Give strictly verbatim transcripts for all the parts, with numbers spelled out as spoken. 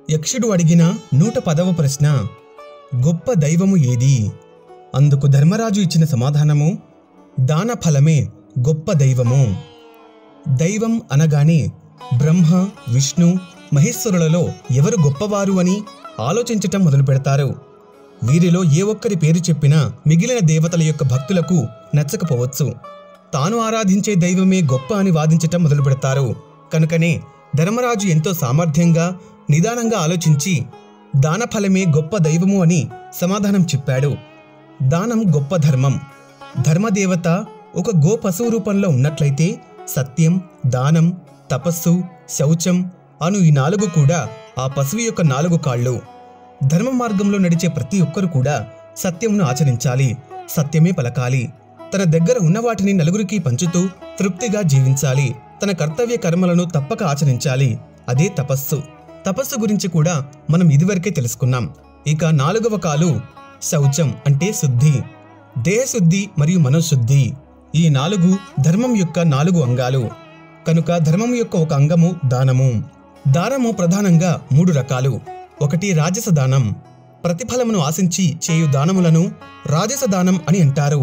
యక్షుడు అడిగిన నూట పదవ ప్రశ్న, గొప్ప దైవము ఏది? అందుకు ధర్మరాజు ఇచ్చిన సమాధానము, దాన ఫలమే గొప్ప దైవము. దైవం అనగానే బ్రహ్మ, విష్ణు, మహేశ్వరులలో ఎవరు గొప్పవారు అని ఆలోచించటం మొదలు పెడతారు. వీరిలో ఏ ఒక్కరి పేరు చెప్పినా మిగిలిన దేవతల యొక్క భక్తులకు నచ్చకపోవచ్చు. తాను ఆరాధించే దైవమే గొప్ప అని వాదించటం మొదలు పెడతారు. కనుకనే ధర్మరాజు ఎంతో సామర్థ్యంగా నిదానంగా ఆలోచించి దానఫలమే గొప్ప దైవము అని సమాధానం చెప్పాడు. దానం గొప్ప ధర్మం. ధర్మదేవత ఒక గో పశువు రూపంలో ఉన్నట్లయితే సత్యం, దానం, తపస్సు, శౌచం అను ఈ నాలుగు కూడా ఆ పశువు యొక్క నాలుగు కాళ్ళు. ధర్మ మార్గంలో నడిచే ప్రతి ఒక్కరు కూడా సత్యమును ఆచరించాలి, సత్యమే పలకాలి. తన దగ్గర ఉన్న వాటిని నలుగురికి పంచుతూ తృప్తిగా జీవించాలి. తన కర్తవ్య కర్మలను తప్పక ఆచరించాలి. అదే తపస్సు. తపస్సు గురించి కూడా మనం ఇదివరకే తెలుసుకున్నాం. ఇక నాలుగవ కాలు శౌచం అంటే శుద్ధి. దేహశుద్ధి మరియు మనోశుద్ధి. ఈ నాలుగు ధర్మం యొక్క నాలుగు అంగాలు. కనుక ధర్మం యొక్క ఒక అంగము దానము. దానము ప్రధానంగా మూడు రకాలు. ఒకటి రాజస దానం. ప్రతిఫలమును ఆశించి చేయు దానములను రాజస దానం అని అంటారు.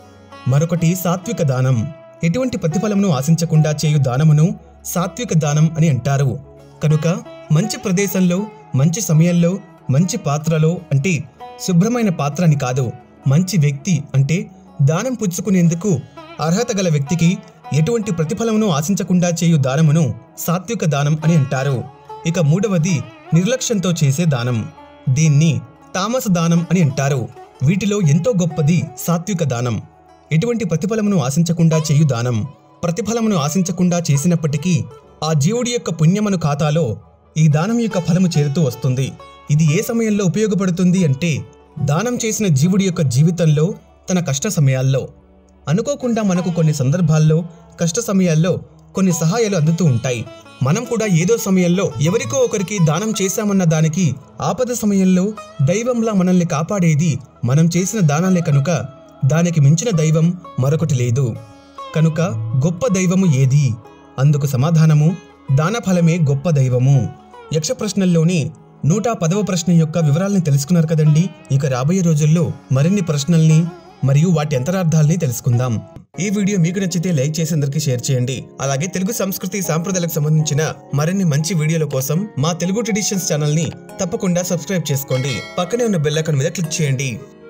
మరొకటి సాత్విక దానం. ఎటువంటి ప్రతిఫలమును ఆశించకుండా చేయు దానమును సాత్విక దానం అని అంటారు. కనుక మంచి ప్రదేశంలో, మంచి సమయంలో, మంచి పాత్రలో అంటే శుభ్రమైన పాత్ర అని కాదు, మంచి వ్యక్తి అంటే దానం పుచ్చుకునేందుకు అర్హత గల వ్యక్తికి ఎటువంటి ప్రతిఫలమును ఆశించకుండా చేయు దానమును సాత్విక దానం అని అంటారు. ఇక మూడవది నిర్లక్ష్యంతో చేసే దానం. దీన్ని తామస దానం అని అంటారు. వీటిలో ఎంతో గొప్పది సాత్విక దానం. ఎటువంటి ప్రతిఫలమును ఆశించకుండా చేయు దానం. ప్రతిఫలమును ఆశించకుండా చేసినప్పటికీ ఆ జీవుడి యొక్క పుణ్యమను ఖాతాలో ఈ దానం యొక్క ఫలము చేరుతూ వస్తుంది. ఇది ఏ సమయంలో ఉపయోగపడుతుంది అంటే దానం చేసిన జీవుడి యొక్క జీవితంలో తన కష్ట సమయాల్లో. అనుకోకుండా మనకు కొన్ని సందర్భాల్లో కష్ట సమయాల్లో కొన్ని సహాయాలు అందుతూ ఉంటాయి. మనం కూడా ఏదో సమయంలో ఎవరికో ఒకరికి దానం చేశామన్న దానికి ఆపద సమయంలో దైవంలా మనల్ని కాపాడేది మనం చేసిన దానాలే. కనుక దానికి మించిన దైవం మరొకటి లేదు. కనుక గొప్ప దైవము ఏది? అందుకు సమాధానము దానఫలమే గొప్ప దైవము. యక్ష ప్రశ్నల్లోని నూట పదవ ప్రశ్న యొక్క వివరాలను తెలుసుకున్నారు కదండి. ఇక రాబోయే రోజుల్లో మరిన్ని ప్రశ్నల్ని మరియు వాటి అంతరార్థాలని తెలుసుకుందాం. ఈ వీడియో మీకు నచ్చితే లైక్ చేసి అందరికీ షేర్ చేయండి. అలాగే తెలుగు సంస్కృతి సాంప్రదాయాలకు సంబంధించిన మరిన్ని మంచి వీడియోల కోసం మా తెలుగు ట్రెడిషన్స్ ఛానల్ ని తప్పకుండా సబ్స్క్రైబ్ చేసుకోండి. పక్కనే ఉన్న బెల్ ఐకాన్ మీద క్లిక్ చేయండి.